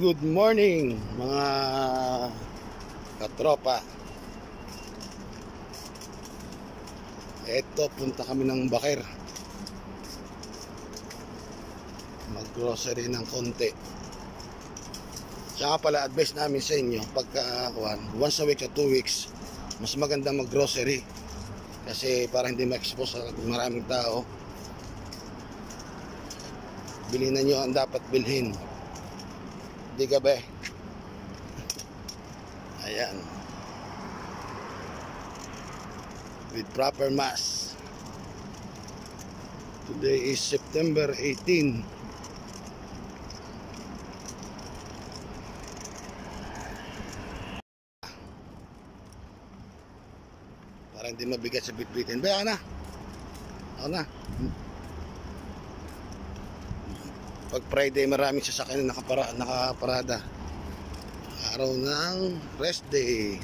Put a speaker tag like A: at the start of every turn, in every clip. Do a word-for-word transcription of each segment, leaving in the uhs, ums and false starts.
A: Good morning mga katropa. Eto, punta kami ng Bakir, mag-grocery ng konti. Siya pala, advice namin sa inyo, pagka once a week o two weeks, mas maganda mag-grocery kasi para hindi ma-expose sa maraming tao. Bilhin na nyo ang dapat bilhin, di ka ba? Ayan, with proper mask. Today is September eighteenth. Para hindi mabigat sa bitbitin. Ba, ako na. Ako na. Pag Friday, maraming sasakyan na nakapara, nakaparada. Araw ng rest day.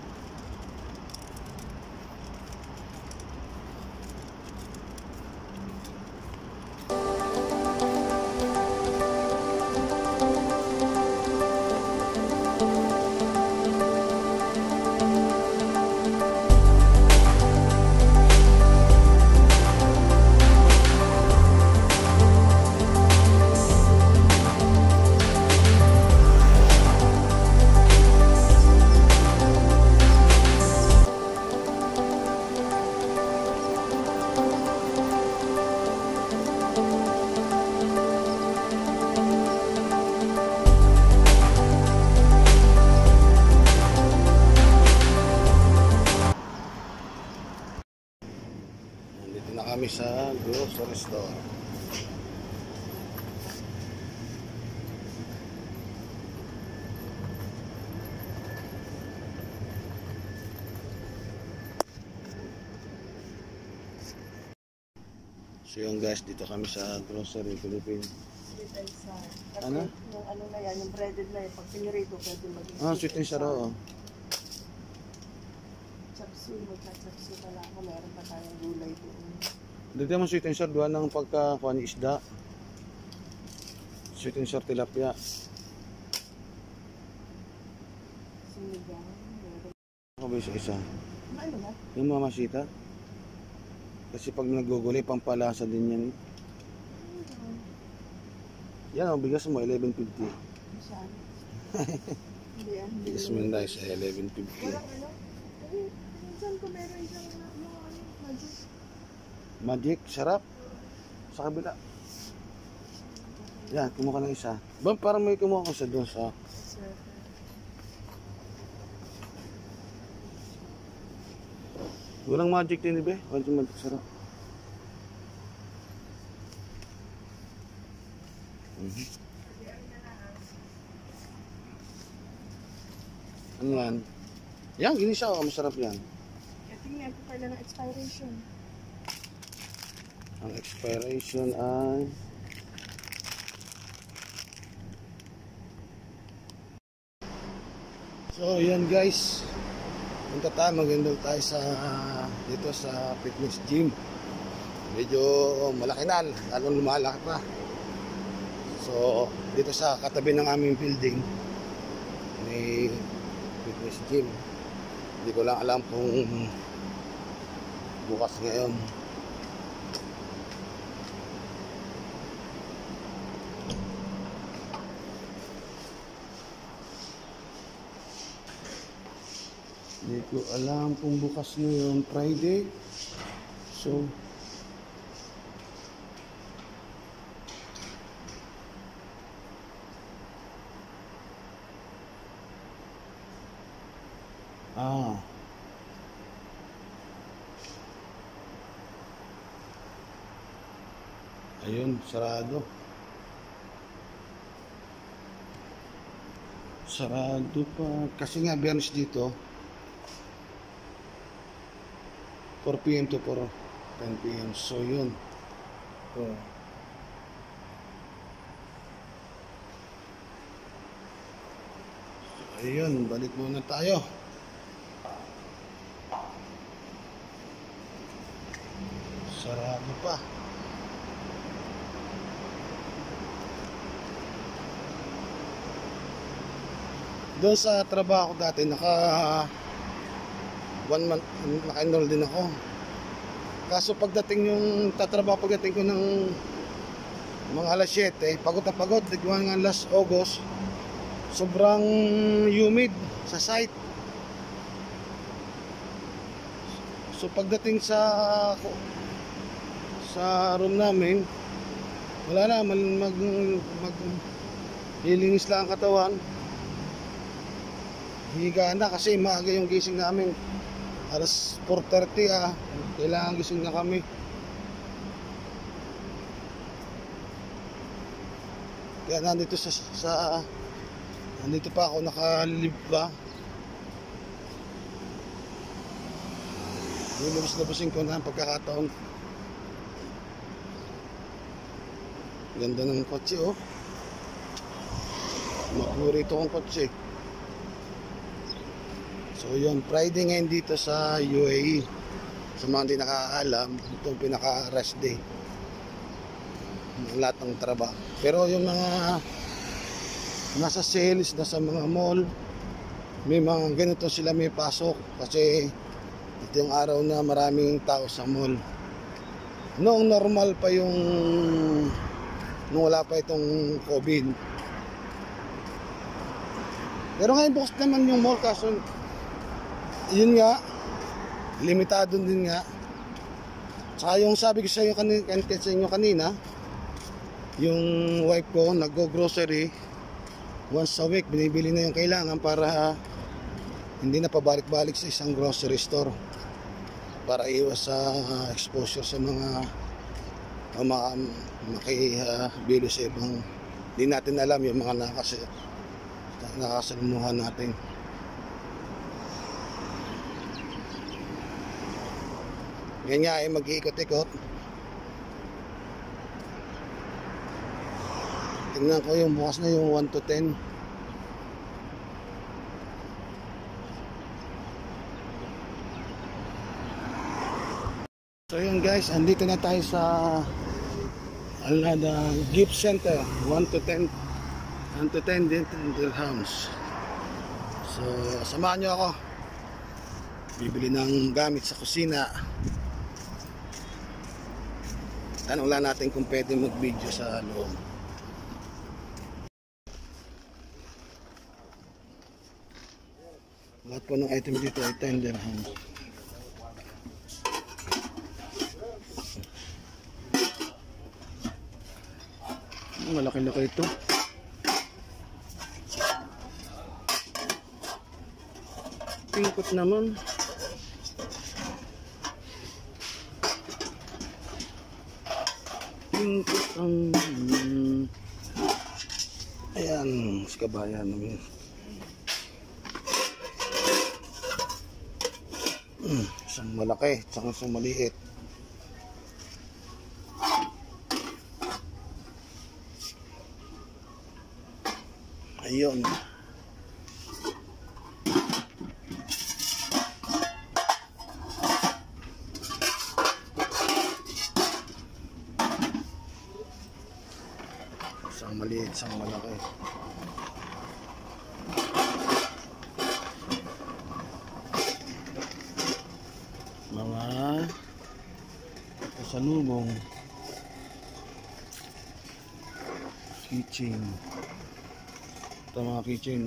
A: Na kami sa grocery store. So yun guys, dito kami sa grocery Philippines.
B: Sweet and sour. Kasi
A: Ano?
B: yung ano na yan, yung breaded na yan, pag pinirito pwede maging
A: Ah, sweet and sour.
B: Chapsu, magka-chapsu pala ako, meron pa tayong gulay doon.
A: Dito naman sweet and sour, duwa ng pagka-kuha ni isda. Sweet and sour tilapia.
B: Sinigang, meron.
A: Ako ba yung isa?
B: Ano ba?
A: Yung mamasita. Kasi pag nagugulay, pampalasa din yan. Yan o, bigas mo, eleven fifty.
B: Saan? Hindi yan.
A: Bigas mo na sa eleven fifty.
B: Walang ano? Ay, minsan ko meron siyang yung ano, magic.
A: Magic, sarap. Sa kabila. Yan, kumuha ka ng isa. Ba, parang may kumuha ko sa doon sa...
B: Sir.
A: Walang magic din, ibe. Walang magic, sarap. Mm-hmm. Ano yan? Yan, ginisa ko. Masarap yan.
B: Tingnan ko pala ng expiration.
A: Ang expiration ay... So, yan guys. Punta tayo, mag-enroll tayo sa dito sa fitness gym. Medyo malaki na, lalong lumalaki pa. So, dito sa katabi ng aming building may fitness gym. Hindi ko lang alam kung bukas ngayon. Hindi ko alam kung bukas ngayon, Friday. So, ah. Ayun, sarado. Sarado pa. Kasi nga, Biyernes dito. four p m to ten p m So, yun. So, ayun, balik muna tayo. Sarado pa. Doon sa trabaho ko dati, naka one month, naka-enroll din ako. Kaso pagdating yung tatrabaho, pagdating ko ng mga alas siyete, pagod na pagod, nagwa nga last August, sobrang humid sa site. So pagdating sa sa room namin, wala na, mag, mag, mag hilingis lang ang katawan. Higa na kasi maaga yung gising namin. Alas four thirty ah, kailangan gising na kami. Kaya nandito sa, sa nandito pa ako, nakalib pa. Lulubos-lubusin ko na ang pagkakataon. Ganda ng kotse oh. Makurito kong kotse. So yun, Friday ngayon dito sa U A E. Sa mga hindi nakakaalam, ito ang pinaka-rest day ng lahat ng trabaho. Pero yung mga nasa sales, nasa mga mall, may mga ganito sila may pasok. Kasi ito yung araw na maraming tao sa mall. Noong normal pa yung, nung wala pa itong COVID. Pero ngayon bukas naman yung mall, kaso yun nga, limitado din nga. Saka yung sabi ko sa inyo kanina, sa inyo kanina, yung wife ko Nag Grocery, once a week binibili na yung kailangan para hindi na pabalik-balik sa isang grocery store, para iwas sa uh, exposure sa mga uh, mga makibili uh, sa ibang hindi natin alam, yung mga nakas nakasalamuhan natin. Ganyan ay mag-iikot-ikot. Tingnan ko yung bukas na yung one to ten. So yun guys, andito na tayo sa Alada Gift Center. One to ten one to ten dirhams. So samahan nyo ako. Bibili ng gamit sa kusina. Tanong lang natin kung pwede mag-video sa loob. Lahat po ng item dito ay ten dirhams. Malaki-laki ito. Pingkot naman. Pingkot ang um, ayan, si kabayan namin. Hmm, isang malaki, isang isang maliit. Ayun. Isang maliit, isang malaki. Mga pasalubong, keychain. Ito mga keychain,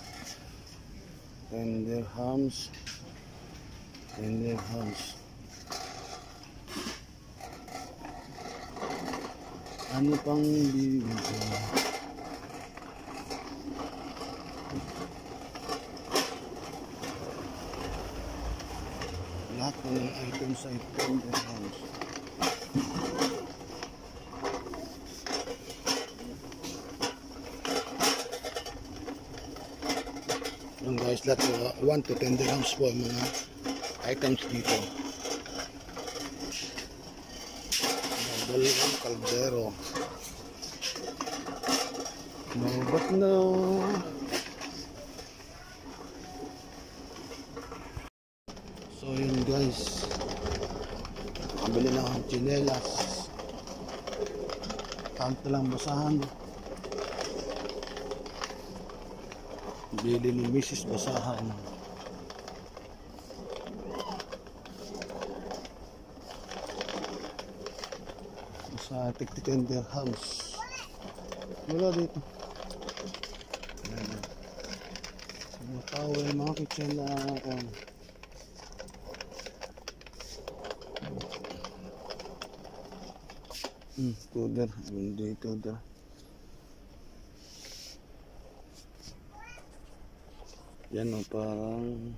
A: ten dirhams, ten dirhams. Ano pang bibili ko? Lahat ng items ay ten dirhams. Yung guys, lahat uh, one to ten dirhams po ang mga items dito. Dalawang kaldero. No, but no. So yun guys, nakabili na akong tsinelas. Kanto lang basahan. Bili ni Missus Basahan. Sa tig-ten dirhams. Wala dito. Ayan. Mga towel, mga kitchen na um, hmm, powder. Hindi powder. Yan o, parang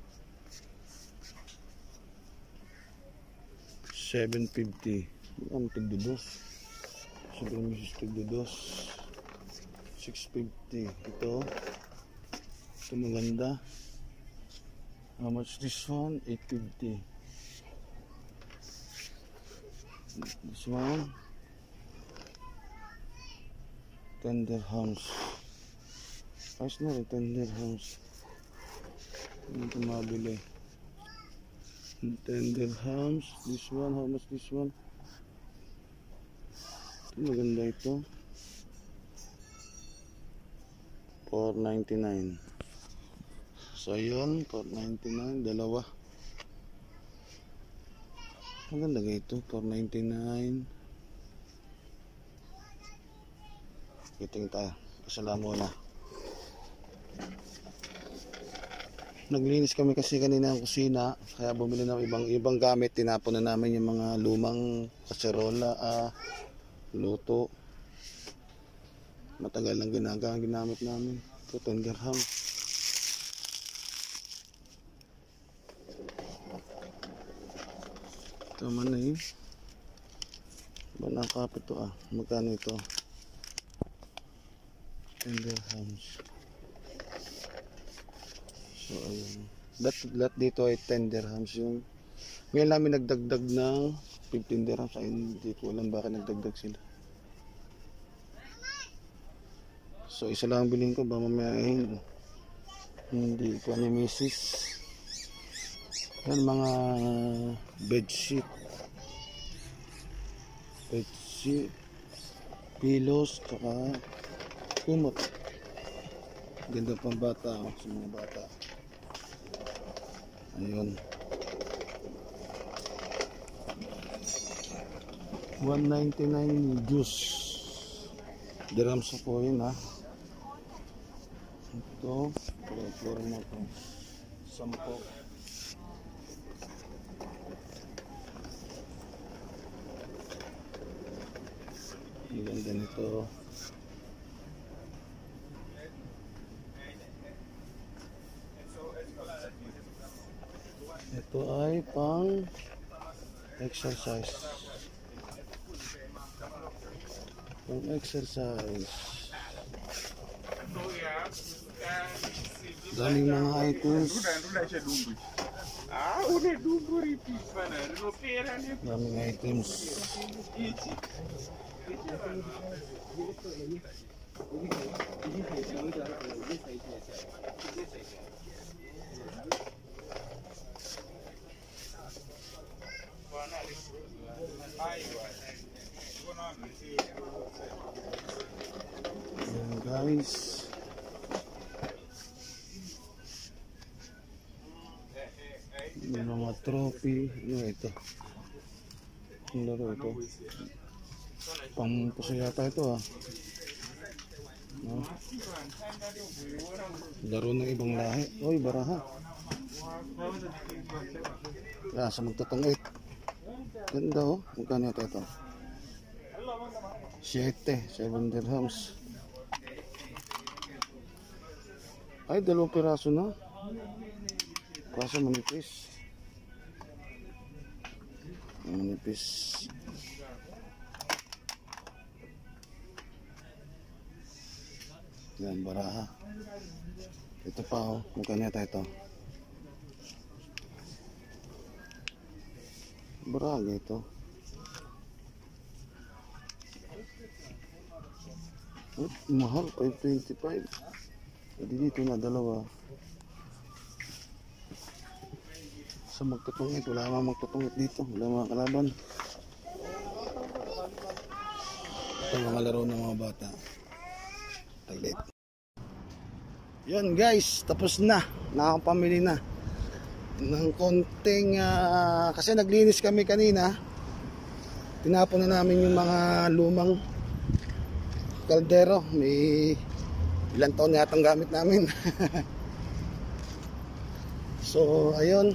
A: seven fifty. Yan, tigdudos. Siguro misis tigdudos. six fifty. Ito. Ito maganda. How much this one? eight fifty. This one ten dirhams. Ayos na rin, ten dirhams. Hindi ito mabili. ten dirhams. This one, how much this one? Ito maganda ito. four ninety-nine. So yun, four ninety-nine, dalawa. Maganda nga ito, four ninety-nine. Kiting tayo. Pasalamat muna. Naglinis kami kasi kanina ng kusina, kaya bumili ng ibang ibang gamit. Tinapon na namin yung mga lumang kaserola, ah, luto. Matagal lang ginagamit ginamit namin. Ito ten dirham. Ito man eh. Banang kapit to ah. Magkano ito? ten dirhams. So ayun. Lahat, lahat dito ay ten dirhams yung. Ngayon namin nagdagdag ng fifteen dirhams. Ay hindi ko alam bakit nagdagdag sila. So isa lang bilhin ko. Ba mamaya eh, hindi ko ni Missus. Yan mga bedsheet. Bedsheet. Pillows. Saka kumot. Ganda pang bata oh, sa mga bata. Ayun. one ninety-nine juice. Dirhams po yun ha. Ito. Flor mo ito. Sampo. Ang ganda nito. Ito ay pang exercise. Pang exercise. Daming mga items. Daming items. Ayan guys. May mga trophy. Ano ito? Ang laro ito. Pampuso yata ito ah. No? Laro ng ibang lahi. Oy, baraha. Ah, sa magtatungit. Ganda oh. Magkano ito ito? Siete. Seven dirhams. Ay, dalawang piraso na. Kaso manipis. Manipis. Yan, baraha. Ito pa oh. Magkano yata ito? Baraha ito. Oh, mahal. five twenty-five. Hindi dito na dalawa. Sa magtutungit. Wala mga magtutungit dito. Wala mga kalaban. Ito mga laro ng mga bata. Taglit. Yun guys, tapos na. Nakakapamili na ng konting uh, kasi naglinis kami kanina. Tinapon na namin yung mga lumang kaldero. May ilang taon na yatang gamit namin. So ayun,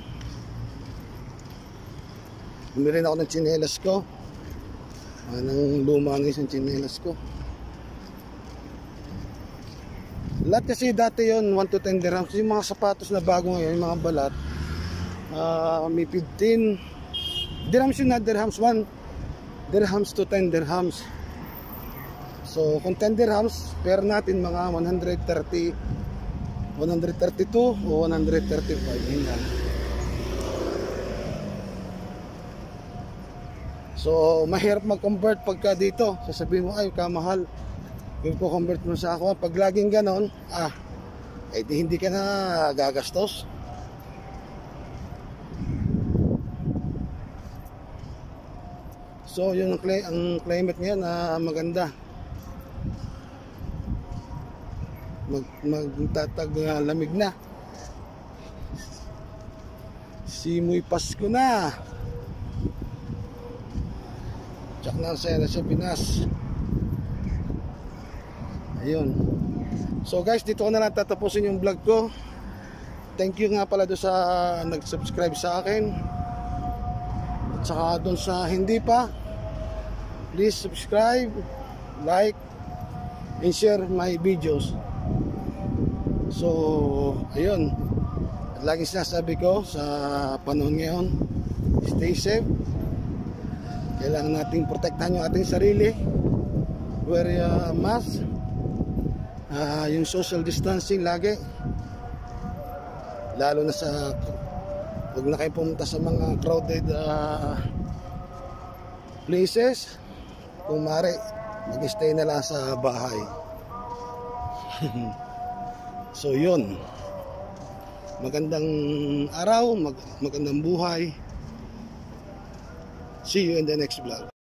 A: bumili na ako ng tsinelas ko. Anong luma ng isang tsinelas ko. Lahat kasi dati yon one to ten dirhams. Yung mga sapatos na bago ngayon, yung mga balat, uh, may fifteen dirhams yun na dirhams. one dirhams to ten dirhams. So kung ten dirhams, per natin mga one thirty, one thirty-two o one thirty-five. Yan. So mahirap mag-convert pagka dito. Sasabihin mo, ay kamahal. Kung ko-convert mo sa ako, pag laging ganon, ah, eh di hindi ka na gagastos. So yun ang, ang climate ngayon na maganda. Mag, magtatag uh, lamig na. Simoy Pasko na. Tsak na saya na sa Pinas. Ayun. So guys, dito ko na lang tatapusin yung vlog ko. Thank you nga pala doon sa nag-subscribe sa akin. At saka doon sa hindi pa, please subscribe, like, and share my videos. So ayun, at lagi sinasabi ko sa panahon ngayon, stay safe. Kailangan nating protektahan yung ating sarili. Wear a mask. Uh, yung social distancing lagi, lalo na sa huwag na kayo pumunta sa mga crowded uh, places. Kung maaari, mag-stay na lang sa bahay. So yun, magandang araw, mag magandang buhay. See you in the next vlog.